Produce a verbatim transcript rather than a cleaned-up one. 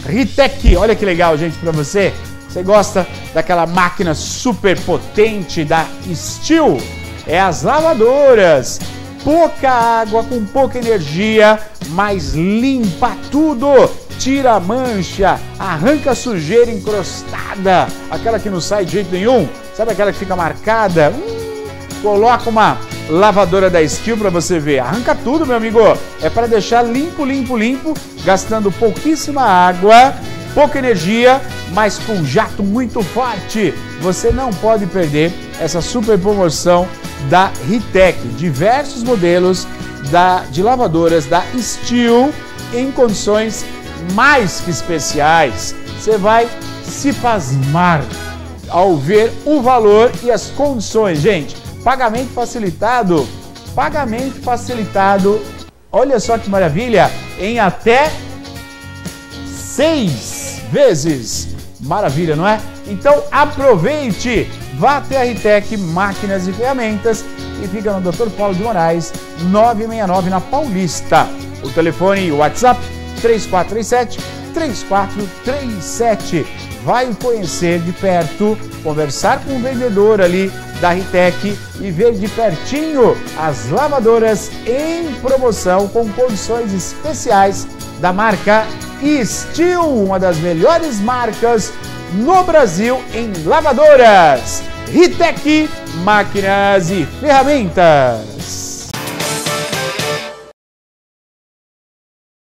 Ritec, olha que legal, gente, para você. Você gosta daquela máquina super potente da Steel? É as lavadoras. Pouca água, com pouca energia, mas limpa tudo. Tira a mancha, arranca a sujeira encrostada, aquela que não sai de jeito nenhum. Sabe aquela que fica marcada? Hum, coloca uma lavadora da Steel para você ver. Arranca tudo, meu amigo. É para deixar limpo, limpo, limpo, gastando pouquíssima água, pouca energia, mas com jato muito forte. Você não pode perder essa super promoção da Ritec. Diversos modelos da, de lavadoras da Steel em condições mais que especiais. Você vai se pasmar ao ver o valor e as condições, gente. Pagamento facilitado, pagamento facilitado, olha só que maravilha, em até seis vezes. Maravilha, não é? Então aproveite, vá até a Ritec Máquinas e Ferramentas e fica no doutor Paulo de Moraes, novecentos e sessenta e nove na Paulista. O telefone e o WhatsApp três quatro três sete, três quatro três sete. Vai conhecer de perto, conversar com o vendedor ali da Ritec e ver de pertinho as lavadoras em promoção com condições especiais da marca Steel, uma das melhores marcas no Brasil em lavadoras. Ritec Máquinas e Ferramentas.